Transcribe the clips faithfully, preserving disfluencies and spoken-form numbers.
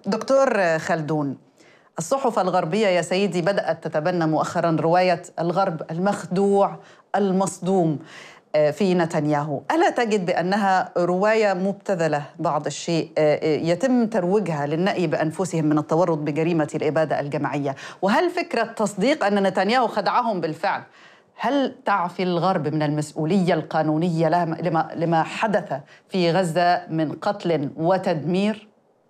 دكتور خلدون، الصحف الغربية يا سيدي بدأت تتبنى مؤخراً رواية الغرب المخدوع المصدوم في نتنياهو. ألا تجد بأنها رواية مبتذلة بعض الشيء يتم ترويجها للنأي بأنفسهم من التورط بجريمة الإبادة الجماعية؟ وهل فكرة تصديق أن نتنياهو خدعهم بالفعل هل تعفي الغرب من المسؤولية القانونية لما لما حدث في غزة من قتل وتدمير؟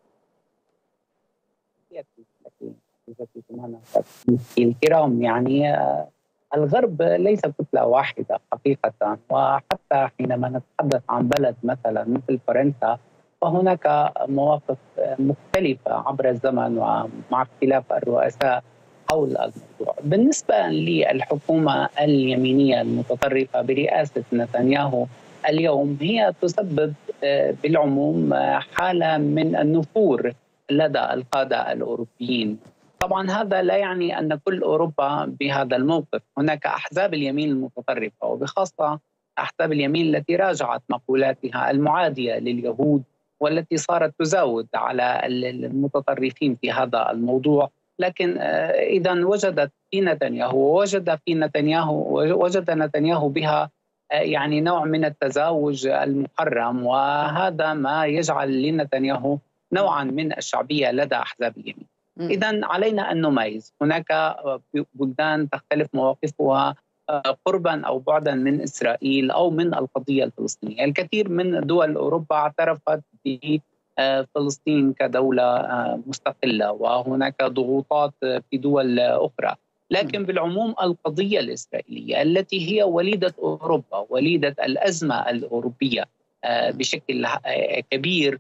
الكرام، يعني الغرب ليس كتلة واحدة حقيقة، وحتى حينما نتحدث عن بلد مثلا مثل فرنسا فهناك مواقف مختلفة عبر الزمن ومع اختلاف الرؤساء حول الموضوع. بالنسبة للحكومة اليمينية المتطرفة برئاسة نتنياهو اليوم، هي تسبب بالعموم حالة من النفور لدى القادة الأوروبيين. طبعا هذا لا يعني أن كل أوروبا بهذا الموقف، هناك أحزاب اليمين المتطرفة وبخاصة أحزاب اليمين التي راجعت مقولاتها المعادية لليهود والتي صارت تزاود على المتطرفين في هذا الموضوع. لكن إذا وجدت في نتنياهو ووجد في نتنياهو وجد نتنياهو بها يعني نوع من التزاوج المحرم، وهذا ما يجعل لنتنياهو نوعا من الشعبية لدى أحزاب اليمين. إذا علينا أن نميز، هناك بلدان تختلف مواقفها قربا أو بعدا من إسرائيل أو من القضية الفلسطينية. الكثير من دول أوروبا اعترفت بفلسطين كدولة مستقلة، وهناك ضغوطات في دول أخرى، لكن بالعموم القضية الإسرائيلية التي هي وليدة أوروبا، وليدة الأزمة الأوروبية بشكل كبير،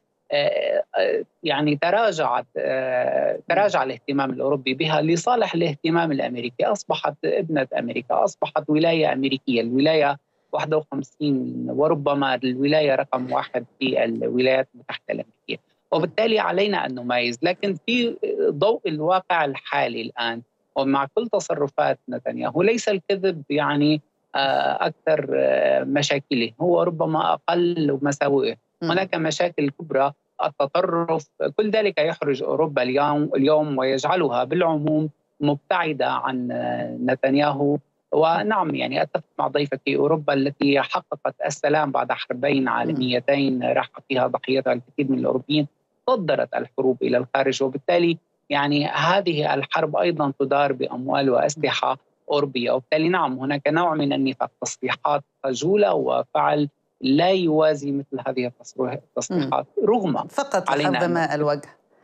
يعني تراجعت تراجع الاهتمام الأوروبي بها لصالح الاهتمام الأمريكي. أصبحت ابنة أمريكا، أصبحت ولاية أمريكية، الولاية واحد وخمسين وربما الولاية رقم واحد في الولايات المتحدة الأمريكية، وبالتالي علينا أن نميز. لكن في ضوء الواقع الحالي الآن ومع كل تصرفات نتنياهو، ليس الكذب يعني أكثر مشاكله، هو ربما أقل مساوئه. هناك مشاكل كبرى، التطرف، كل ذلك يحرج أوروبا اليوم اليوم ويجعلها بالعموم مبتعدة عن نتنياهو. ونعم، يعني أتفق مع ضيفتي، أوروبا التي حققت السلام بعد حربين عالميتين راح فيها ضحيتها الكثير من الأوروبيين، صدرت الحروب إلى الخارج، وبالتالي يعني هذه الحرب أيضا تدار بأموال وأسلحة أوروبية. وبالتالي نعم، هناك نوع من النفاق، تصريحات خجولة وفعل لا يوازي مثل هذه التصريحات، رغم فقط لحفظ ماء الوجه.